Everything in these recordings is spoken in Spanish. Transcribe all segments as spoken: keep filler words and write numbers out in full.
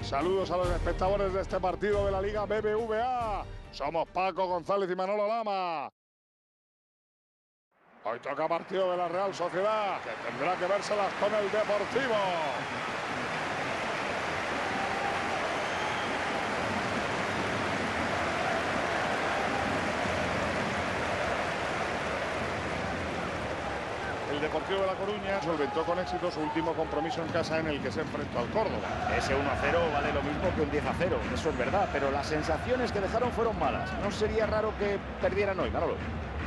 Saludos a los espectadores de este partido de la Liga B B V A. Somos Paco González y Manolo Lama. Hoy toca partido de la Real Sociedad, que tendrá que vérselas con el Deportivo. El Deportivo de La Coruña solventó con éxito su último compromiso en casa en el que se enfrentó al Córdoba. Ese uno a cero vale lo mismo que un diez a cero, eso es verdad, pero las sensaciones que dejaron fueron malas. No sería raro que perdieran hoy, Manolo.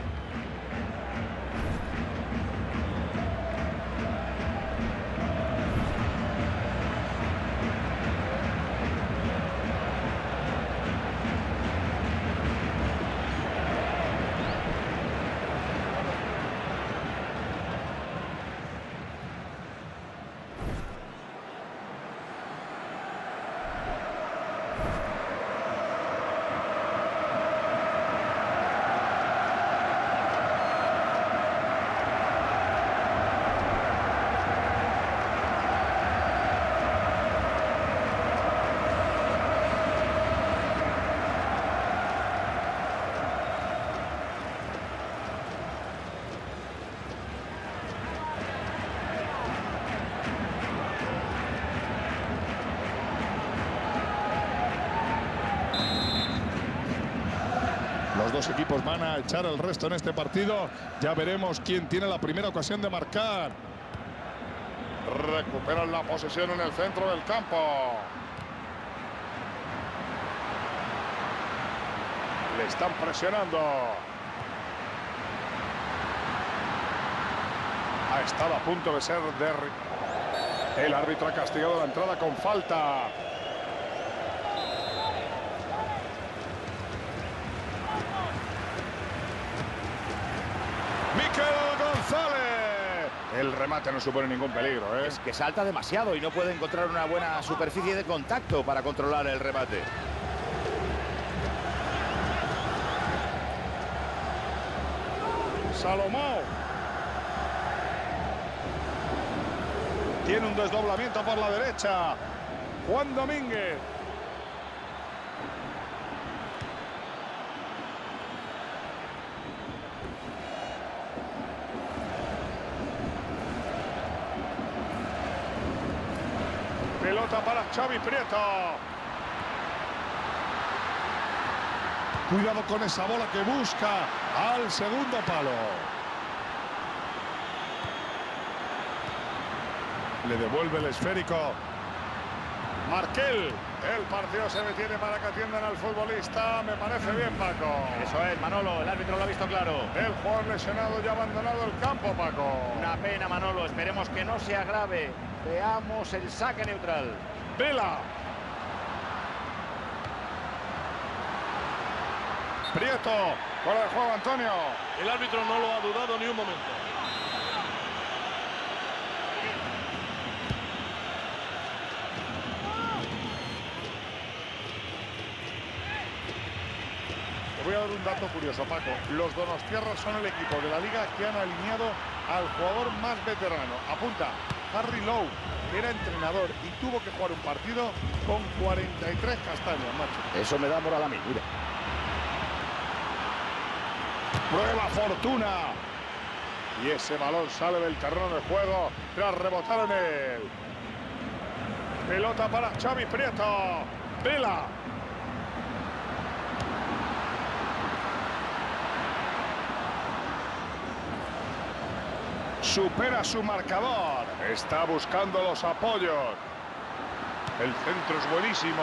Los dos equipos van a echar el resto en este partido. Ya veremos quién tiene la primera ocasión de marcar. Recuperan la posesión en el centro del campo. Le están presionando. Ha estado a punto de ser derribado. El árbitro ha castigado la entrada con falta. González. El remate no supone ningún peligro, ¿eh? Es que salta demasiado y no puede encontrar una buena superficie de contacto para controlar el remate. Salomón. Tiene un desdoblamiento por la derecha. Juan Domínguez. Pelota para Xavi Prieto. Cuidado con esa bola que busca al segundo palo. Le devuelve el esférico. Markel. El partido se detiene para que atiendan al futbolista. Me parece bien, Paco. Eso es, Manolo. El árbitro lo ha visto claro. El jugador lesionado ya ha abandonado el campo, Paco. Una pena, Manolo. Esperemos que no sea grave. Veamos el saque neutral. Vela. Prieto. Fuera de juego, Antonio. El árbitro no lo ha dudado ni un momento. Te voy a dar un dato curioso, Paco. Los donostiarras son el equipo de la liga que han alineado al jugador más veterano. Apunta, Harry Lowe, que era entrenador y tuvo que jugar un partido con cuarenta y tres castañas, macho. Eso me da moral a mí, mira. Prueba Fortuna. Y ese balón sale del terreno de juego tras rebotar en él. Pelota para Xavi Prieto. Vela. Supera su marcador. Está buscando los apoyos. El centro es buenísimo.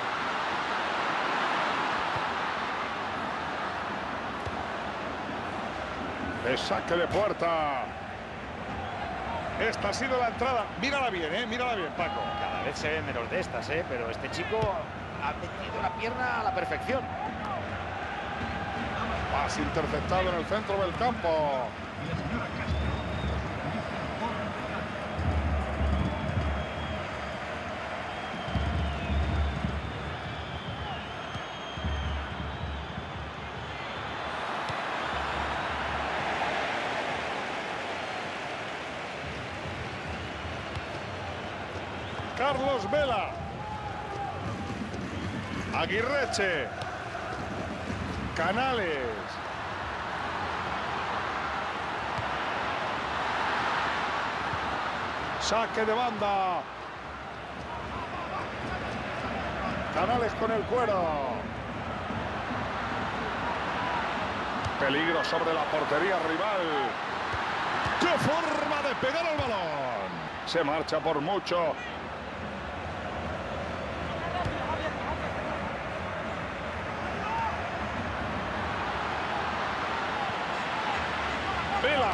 El saque de puerta. Esta ha sido la entrada. Mírala bien, ¿eh? Mírala bien, Paco. Cada vez se ven menos de estas, ¿eh? Pero este chico ha metido la pierna a la perfección. Pase interceptado en el centro del campo. Carlos Vela. Aguirreche. Canales. Saque de banda. Canales con el cuero. Peligro sobre la portería rival. ¡Qué forma de pegar al balón! Se marcha por mucho. Vela.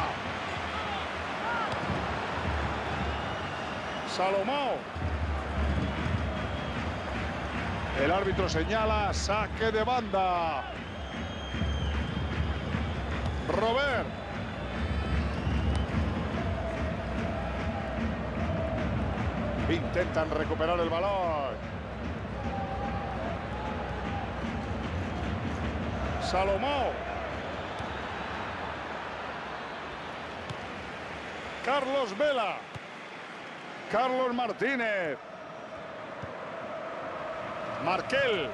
Salomao. El árbitro señala saque de banda. Robert. Intentan recuperar el balón. Salomao. Carlos Vela. Carlos Martínez. Markel.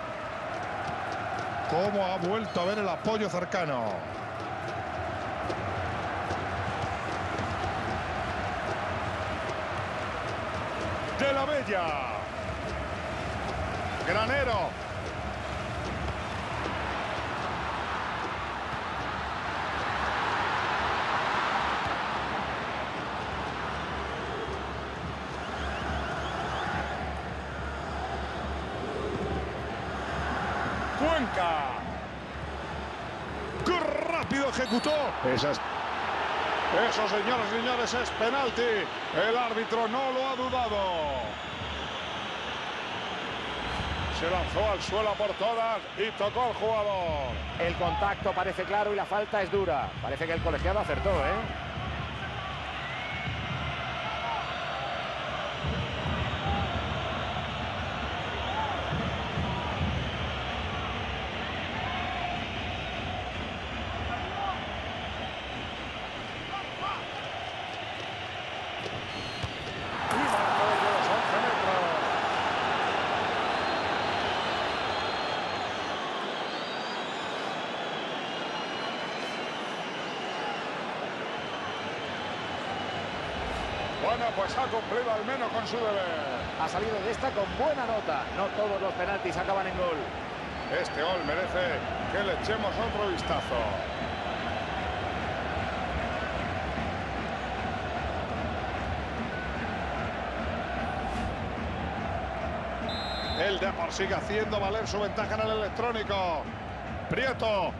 Cómo ha vuelto a ver el apoyo cercano. De la Bella. Granero. Cuenca. ¡Qué rápido ejecutó! Esas... Eso, señoras y señores, es penalti. El árbitro no lo ha dudado. Se lanzó al suelo por todas y tocó al jugador. El contacto parece claro y la falta es dura. Parece que el colegiado acertó, ¿eh? Bueno, pues ha cumplido al menos con su deber. Ha salido de esta con buena nota. No todos los penaltis acaban en gol. Este gol merece que le echemos otro vistazo. El Depor sigue haciendo valer su ventaja en el electrónico. Prieto.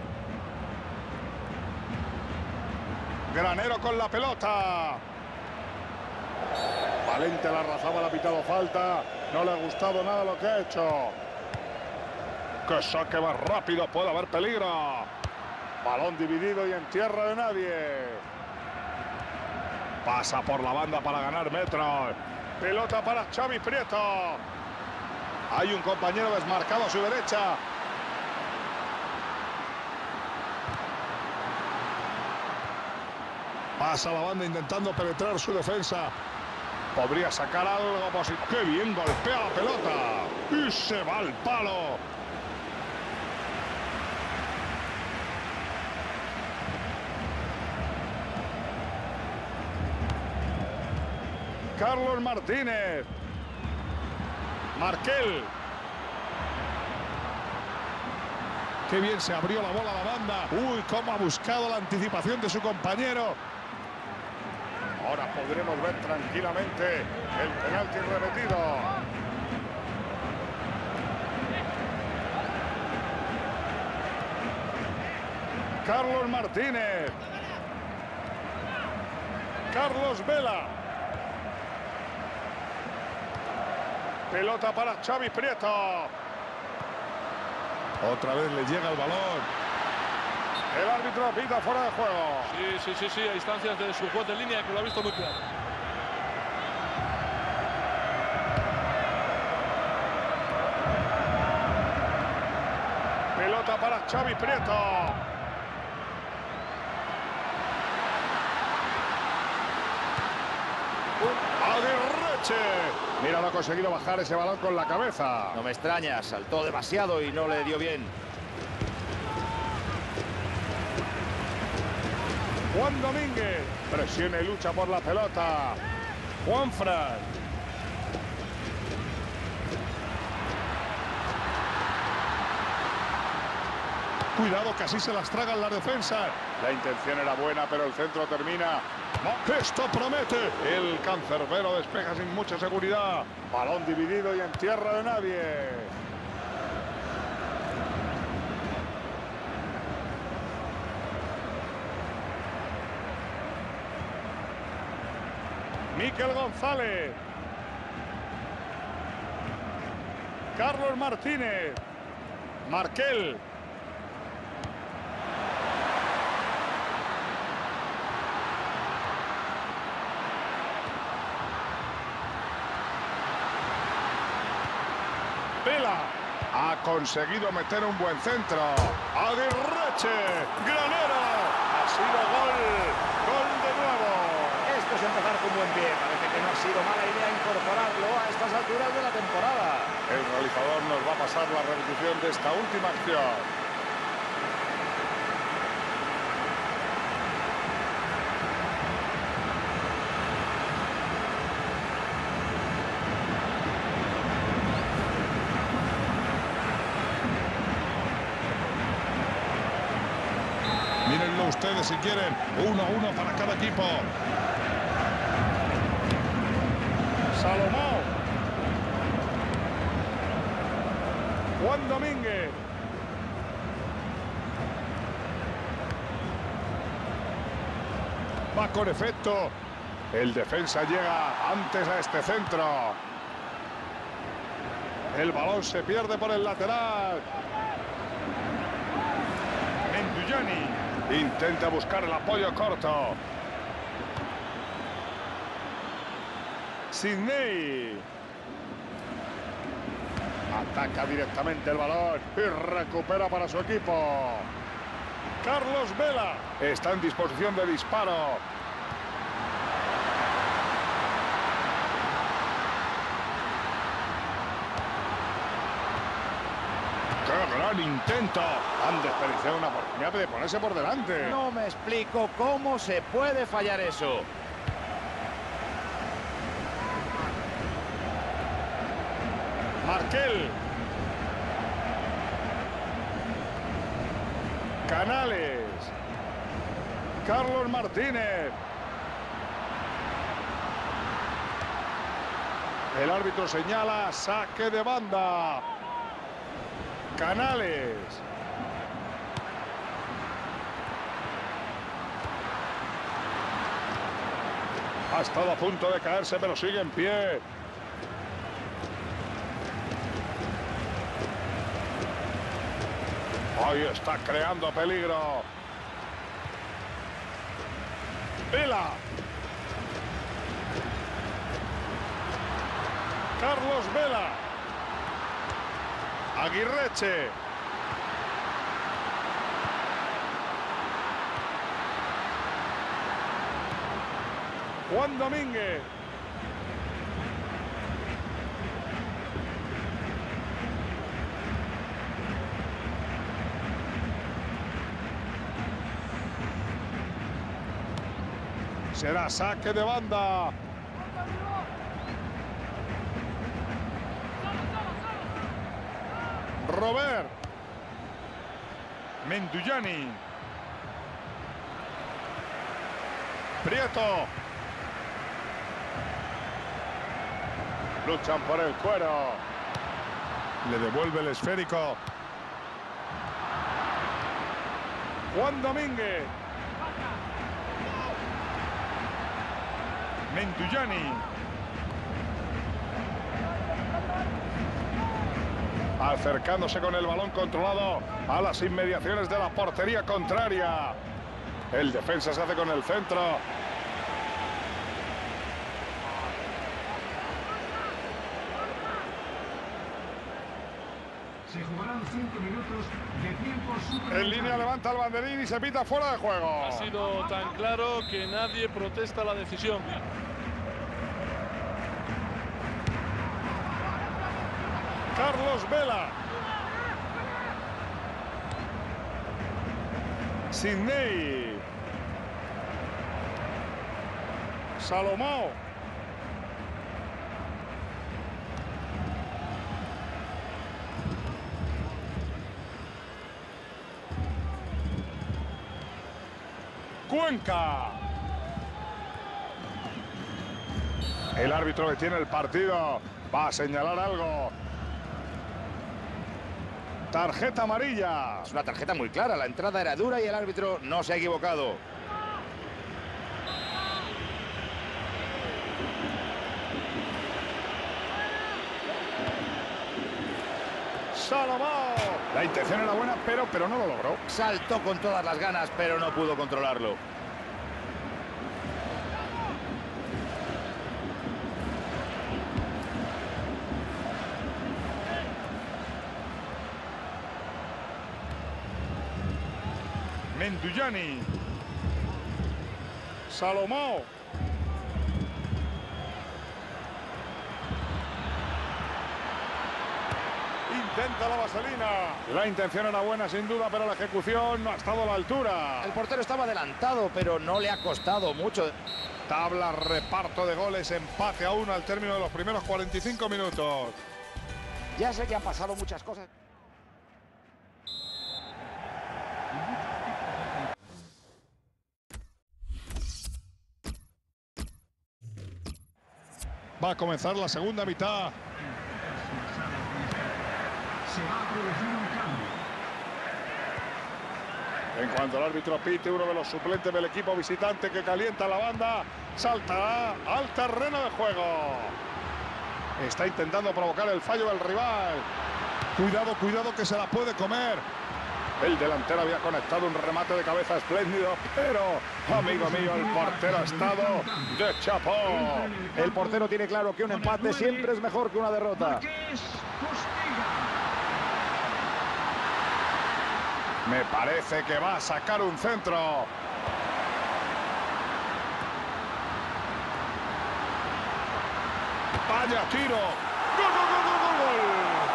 Granero con la pelota. Valente la arrasaba, le ha pitado falta. No le ha gustado nada lo que ha hecho. Que saque más rápido, puede haber peligro. Balón dividido y en tierra de nadie. Pasa por la banda para ganar metros. Pelota para Xavi Prieto. Hay un compañero desmarcado a su derecha. Pasa la banda intentando penetrar su defensa. Podría sacar algo positivo. ¡Qué bien golpea la pelota! Y se va al palo. Carlos Martínez. Markel. Qué bien se abrió la bola a la banda. Uy, cómo ha buscado la anticipación de su compañero. Ahora podremos ver tranquilamente el penalti repetido. Carlos Martínez. Carlos Vela. Pelota para Xavi Prieto. Otra vez le llega el balón. El árbitro pita fuera de juego. Sí, sí, sí, sí, a instancias de su juez de línea que lo ha visto muy claro. Pelota para Xavi Prieto. Aguirreche. Mira, lo ha conseguido bajar ese balón con la cabeza. No me extraña, saltó demasiado y no le dio bien. Juan Domínguez. Presiona y lucha por la pelota. Juanfran. Cuidado, que así se las tragan las defensas. La intención era buena, pero el centro termina. No, esto promete. El cancerbero despeja sin mucha seguridad. Balón dividido y en tierra de nadie. Miquel González. Carlos Martínez. Markel. Vela ha conseguido meter un buen centro. Aguirreche, Granero, ha sido gol, gol de nuevo. Esto es empezar con buen pie. Parece que no ha sido mala idea incorporarlo a estas alturas de la temporada. El realizador nos va a pasar la repetición de esta última acción. Mírenlo ustedes si quieren. Uno a uno para cada equipo. Salomón. Juan Domínguez. Va con efecto. El defensa llega antes a este centro. El balón se pierde por el lateral. Menduyani. Intenta buscar el apoyo corto. Sidney. Ataca directamente el balón y recupera para su equipo. Carlos Vela está en disposición de disparo. ¡Qué gran intento! Han desperdiciado una oportunidad de ponerse por delante. No me explico cómo se puede fallar eso. Markel. Canales. Carlos Martínez. El árbitro señala saque de banda. Canales. Ha estado a punto de caerse, pero sigue en pie. Ahí está creando peligro. Vela. Carlos Vela. Aguirreche. Juan Domínguez. Será saque de banda. Robert. Menduyani. Prieto. Luchan por el cuero. Le devuelve el esférico. Juan Domínguez. Menduyani. Acercándose con el balón controlado a las inmediaciones de la portería contraria. El defensa se hace con el centro. Se jugarán cinco minutos de tiempo suplementario. En línea levanta el banderín y se pita fuera de juego. Ha sido tan claro que nadie protesta la decisión. Carlos Vela. Sidney. Salomao. Cuenca. El árbitro que tiene el partido va a señalar algo. Tarjeta amarilla. Es una tarjeta muy clara, la entrada era dura y el árbitro no se ha equivocado. Salomao. La intención era buena, pero, pero no lo logró. Saltó con todas las ganas, pero no pudo controlarlo. Menduyani. Salomao. Intenta la vaselina. La intención era buena sin duda, pero la ejecución no ha estado a la altura. El portero estaba adelantado, pero no le ha costado mucho. Tabla, reparto de goles, empate a uno al término de los primeros cuarenta y cinco minutos. Ya sé que han pasado muchas cosas. Va a comenzar la segunda mitad. Se va a producir un cambio. En cuanto el árbitro pite, uno de los suplentes del equipo visitante que calienta la banda, saltará al terreno de juego. Está intentando provocar el fallo del rival. Cuidado, cuidado que se la puede comer. El delantero había conectado un remate de cabeza espléndido, pero, amigo mío, el portero ha estado de chapó. El portero tiene claro que un empate siempre es mejor que una derrota. Marqués Postiga. Me parece que va a sacar un centro. Vaya tiro. ¡Gol, gol, gol, gol, gol, gol!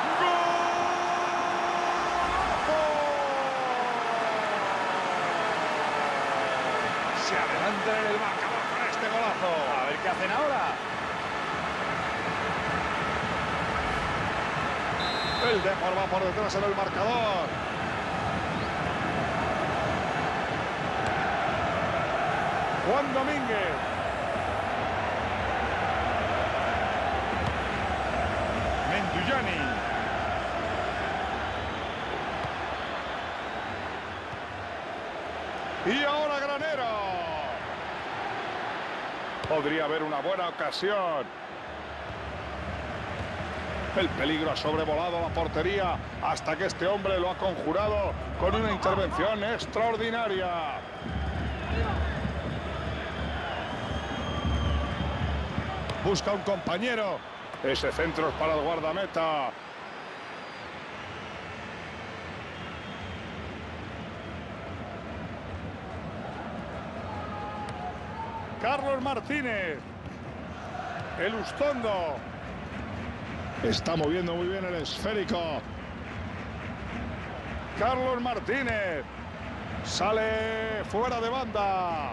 Se adelantan en el marcador con este golazo. A ver qué hacen ahora. El Depor va por detrás en el marcador. Juan Domínguez. Menduyani. Y ahora Granero. Podría haber una buena ocasión. El peligro ha sobrevolado la portería hasta que este hombre lo ha conjurado con una intervención extraordinaria. Busca un compañero. Ese centro es para el guardameta. Carlos Martínez. El Ustondo. Está moviendo muy bien el esférico. Carlos Martínez. Sale fuera de banda.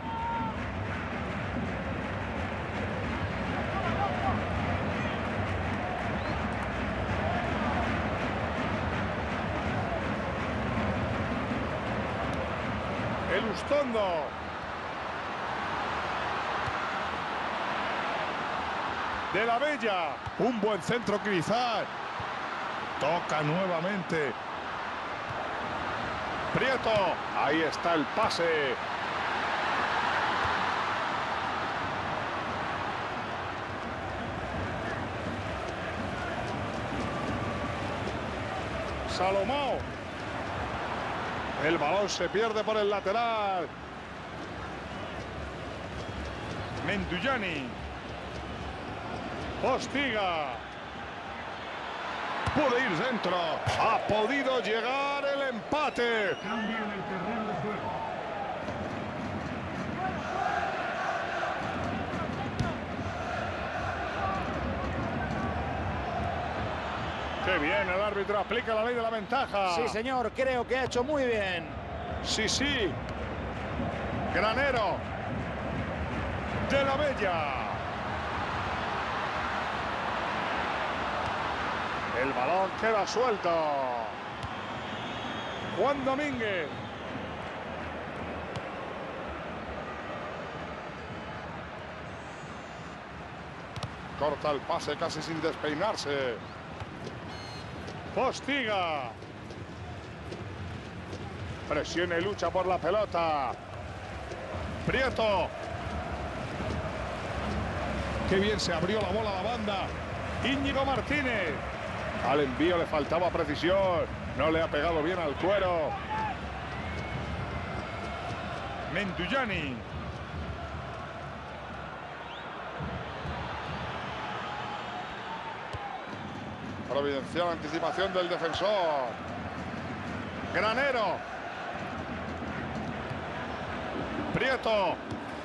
El Ustondo. De la Bella. Un buen centro quizás. Toca nuevamente. Prieto. Ahí está el pase. Salomao. El balón se pierde por el lateral. Menduyani. Postiga. Puede ir dentro. Ha podido llegar el empate. Cambio en el terreno de juego. Qué bien, el árbitro aplica la ley de la ventaja. Sí, señor, creo que ha hecho muy bien. Sí, sí. Granero. De la Bella. El balón queda suelto. Juan Domínguez. Corta el pase casi sin despeinarse. Postiga. Presiona y lucha por la pelota. Prieto. Qué bien se abrió la bola a la banda. Íñigo Martínez. Al envío le faltaba precisión. No le ha pegado bien al cuero. Mendullani. Providencial anticipación del defensor. Granero. Prieto.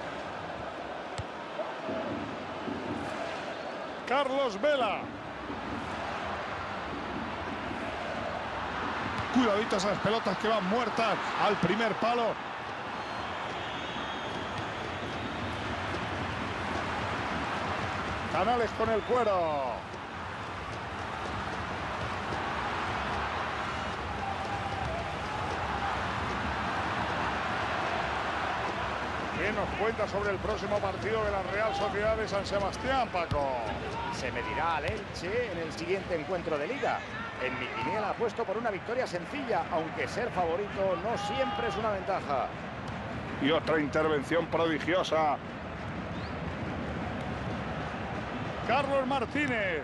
Carlos Vela. Cuidadito esas pelotas que van muertas al primer palo. Canales con el cuero. ¿Qué nos cuenta sobre el próximo partido de la Real Sociedad de San Sebastián, Paco? Se medirá al Elche en el siguiente encuentro de Liga. En mi quiniela apuesto por una victoria sencilla, aunque ser favorito no siempre es una ventaja. Y otra intervención prodigiosa. Carlos Martínez.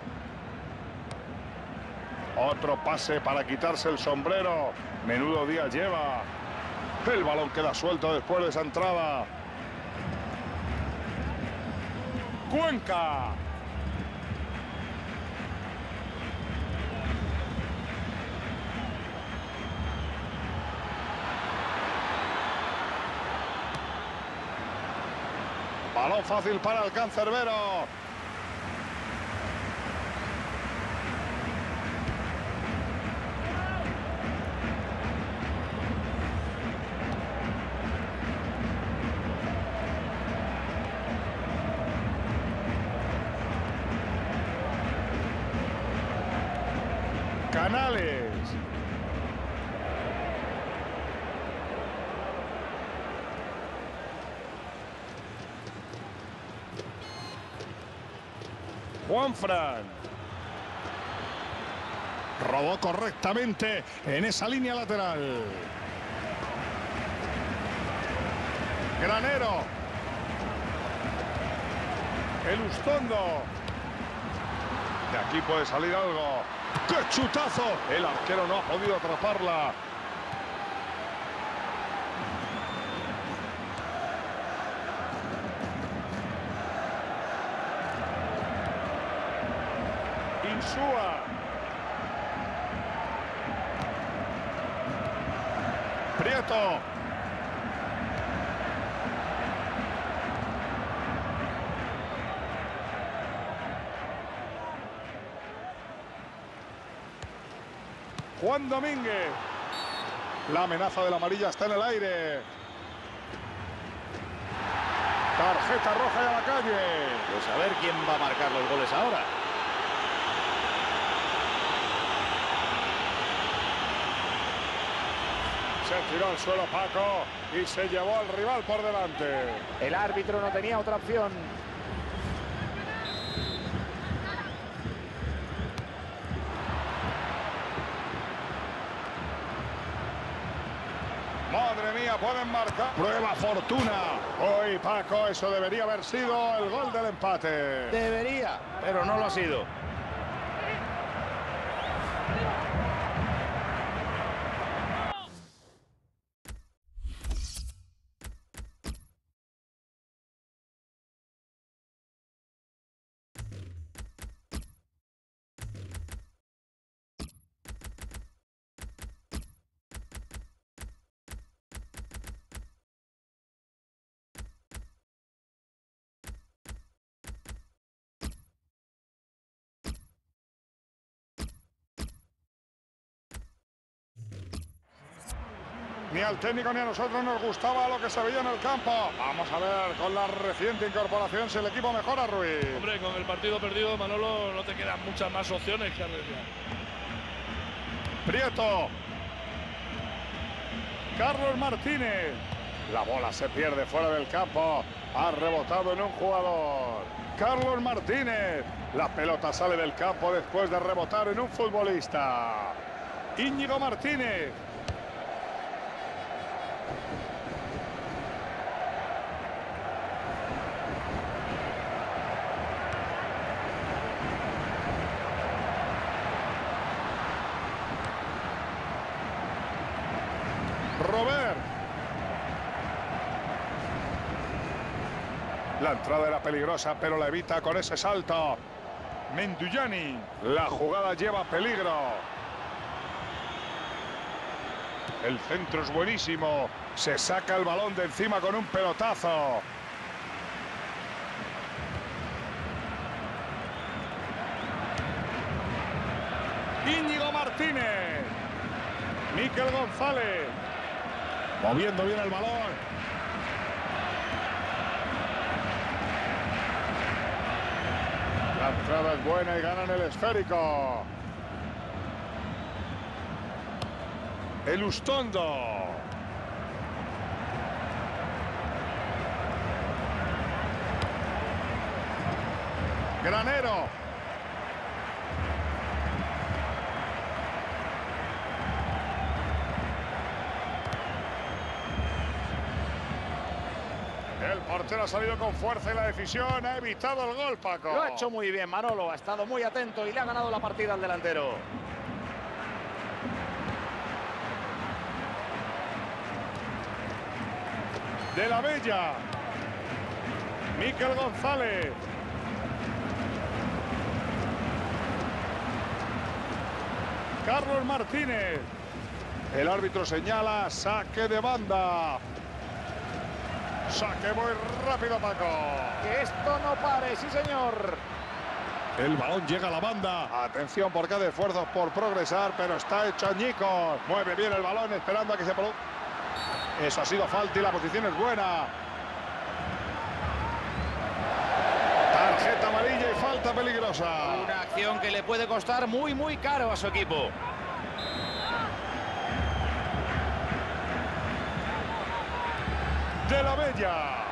Otro pase para quitarse el sombrero. Menudo día lleva. El balón queda suelto después de esa entrada. Cuenca. Balón fácil para el cancerbero. Canales. Juanfran. Robó correctamente en esa línea lateral. Granero. El Ustondo. De aquí puede salir algo. ¡Qué chutazo! El arquero no ha podido atraparla. Insúa. Prieto. Juan Domínguez. La amenaza de la amarilla está en el aire. Tarjeta roja y a la calle. Pues a ver quién va a marcar los goles ahora. Se tiró al suelo Paco y se llevó al rival por delante. El árbitro no tenía otra opción. Madre mía, pueden marcar. Prueba Fortuna. Hoy, Paco, eso debería haber sido el gol del empate. Debería, pero no lo ha sido. Ni al técnico ni a nosotros nos gustaba lo que se veía en el campo. Vamos a ver con la reciente incorporación si el equipo mejora, Ruiz. Hombre, con el partido perdido, Manolo, no te quedan muchas más opciones que arriesgar. Prieto. Carlos Martínez. La bola se pierde fuera del campo. Ha rebotado en un jugador. Carlos Martínez. La pelota sale del campo después de rebotar en un futbolista. Íñigo Martínez. Robert. La entrada era peligrosa, pero la evita con ese salto. Menduyani. La jugada lleva peligro. El centro es buenísimo. Se saca el balón de encima con un pelotazo. Íñigo Martínez. Mikel González. Moviendo bien el balón. La entrada es buena y ganan el esférico. El Ustondo. Granero. El portero ha salido con fuerza y la decisión ha evitado el gol, Paco. Lo ha hecho muy bien Manolo, ha estado muy atento y le ha ganado la partida al delantero. De la Bella. Mikel González. Carlos Martínez. El árbitro señala saque de banda. Saque muy rápido, Paco. Que esto no pare, sí señor. El balón llega a la banda. Atención porque hay esfuerzos por progresar, pero está hecho añicos. Mueve bien el balón esperando a que se produzca. Eso ha sido falta y la posición es buena. Tarjeta amarilla y falta peligrosa. Una acción que le puede costar muy, muy caro a su equipo. De la Bella.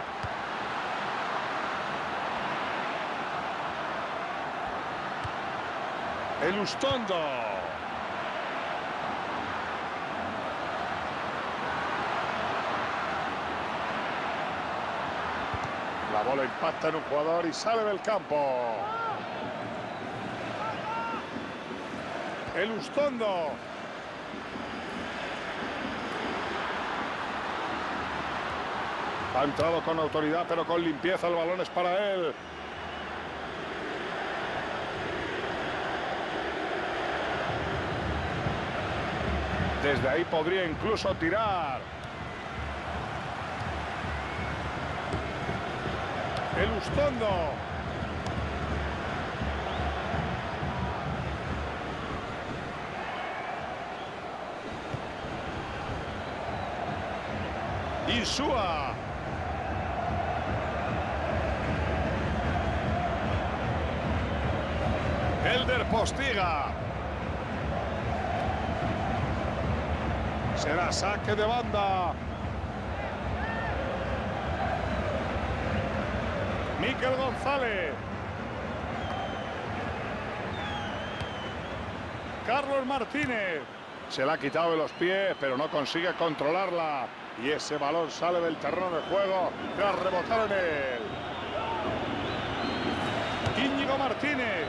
El Ustondo. La bola impacta en un jugador y sale del campo. El Ustondo. Ha entrado con autoridad, pero con limpieza. El balón es para él. Desde ahí podría incluso tirar. El Ustondo. Insúa. Elder Postiga. Será saque de banda. Mikel González. Carlos Martínez. Se la ha quitado de los pies, pero no consigue controlarla. Y ese balón sale del terreno de juego tras rebotar en él. Íñigo Martínez.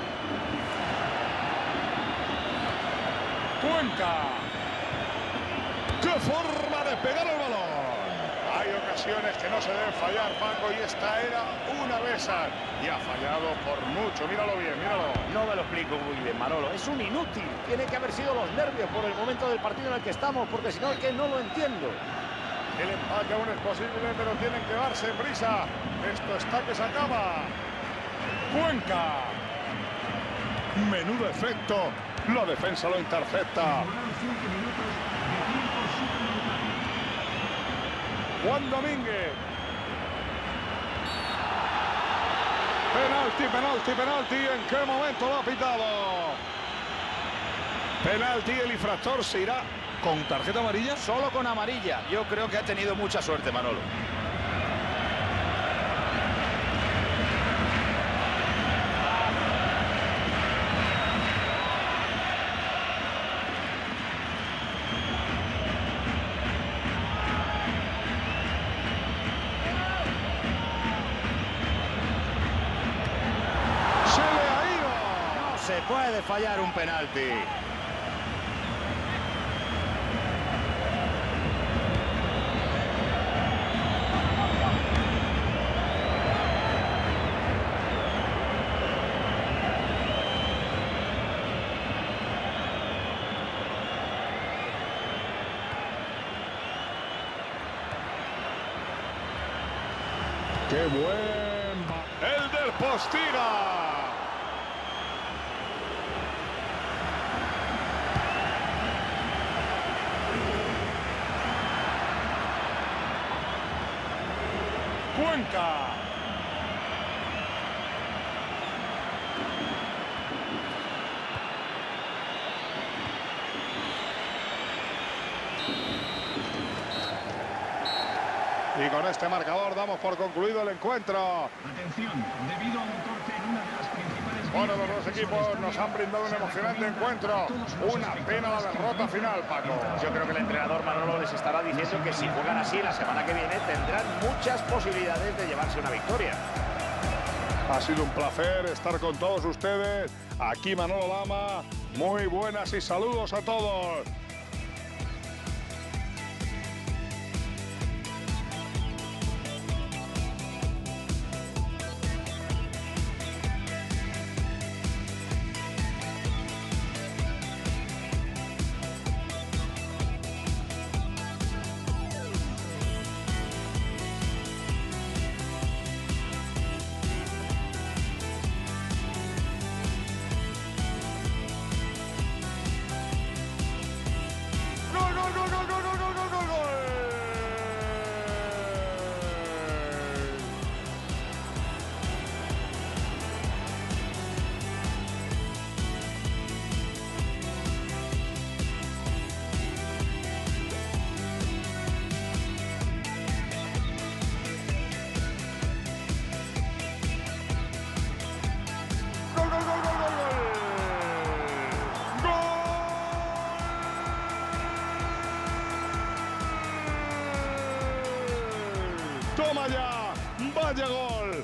Cuenca. ¡Qué forma de pegar el balón! Hay ocasiones que no se deben fallar, Paco, y esta era una de esas. Y ha fallado por mucho. Míralo bien, míralo. No me lo explico muy bien, Manolo. Es un inútil. Tiene que haber sido los nervios por el momento del partido en el que estamos, porque si no es que no lo entiendo. El empate aún es posible, pero tienen que darse prisa. Esto está que se acaba. Cuenca. Menudo efecto. La defensa lo intercepta. Cinco minutos de tiempo suplementario. Juan Domínguez. Penalti, penalti, penalti. ¿En qué momento lo ha pitado? Penalti, el infractor se irá con tarjeta amarilla. Solo con amarilla. Yo creo que ha tenido mucha suerte, Manolo. Se le ha ido. No se puede fallar un penalti. ¡Qué buen! ¡El del Postiga! Cuenca. Y con este marcador damos por concluido el encuentro. Atención, debido a un corte en una de las principales... Bueno, los dos equipos nos han brindado un emocionante encuentro. Una pena la derrota final, Paco. Yo creo que el entrenador Manolo les estará diciendo que si juegan así la semana que viene tendrán muchas posibilidades de llevarse una victoria. Ha sido un placer estar con todos ustedes. Aquí Manolo Lama. Muy buenas y saludos a todos. ¡Gol, gol, gol, gol, gol, gol, gol, gol, gol, gol! ¡Gol, gol, gol, gol, gol, gol! ¡Gol! ¡Toma ya! ¡Vaya gol!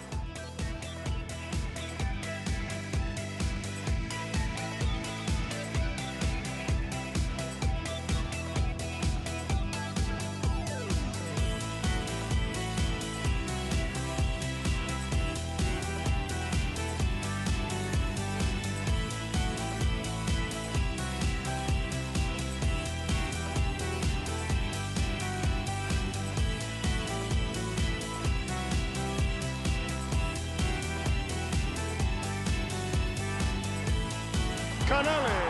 Canales.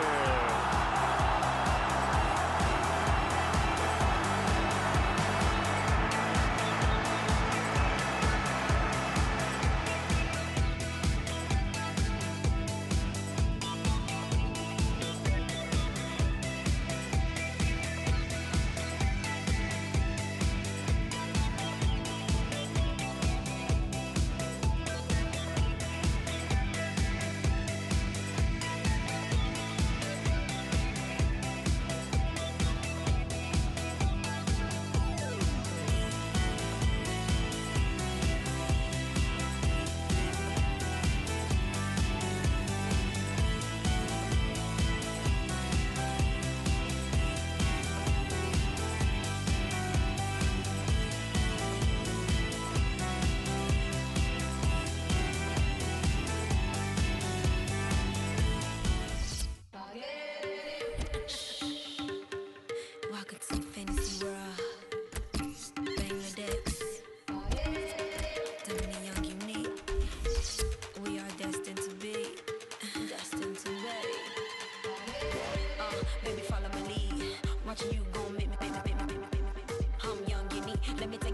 Baby, follow my lead. Watching you gon' make me, make me, make me, make me, make me. I'm young, unique. Let me